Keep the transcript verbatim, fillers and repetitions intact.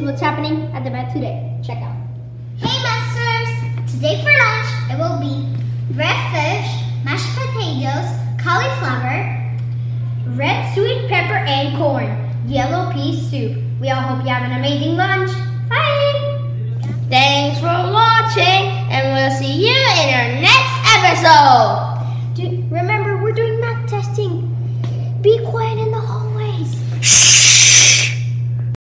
what's happening at the vet today. Check out. Hey masters! Today for lunch it will be red fish, mashed potatoes, cauliflower, red sweet pepper and corn, yellow pea soup. We all hope you have an amazing lunch. Bye! Thanks for watching, and we'll see you in our next episode.